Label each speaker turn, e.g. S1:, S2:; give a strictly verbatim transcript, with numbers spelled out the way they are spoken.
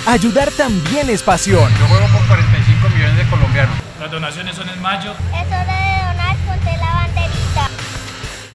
S1: ayudar también es pasión.
S2: Yo juego por cuarenta y cinco millones de colombianos.
S3: Las donaciones son en mayo.
S4: Es hora de donar.